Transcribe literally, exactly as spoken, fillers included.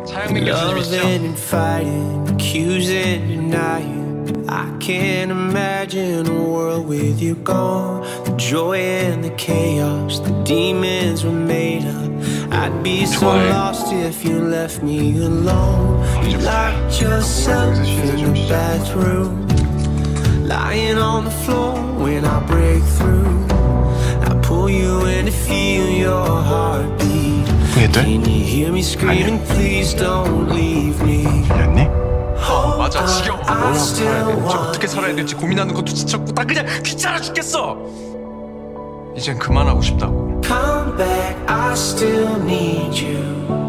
차영민 교수님이시죠? Loving and fighting, accusing, denying. I can't imagine a world with you gone. The joy and the chaos, the demons were made up. I'd be so lost if you left me alone. You locked yourself in the bathroom, lying on the floor when I break through. I pull you in to feel your heartbeat. Can you hear me screaming, please don't leave me? 어, 맞아, 지겨워. 뭘 하고 살아야 될지, 어떻게 살아야 될지 고민하는 것도 지쳤고 나 그냥 귀찮아 죽겠어. 이젠 그만하고 싶다고. Come back, I still need you.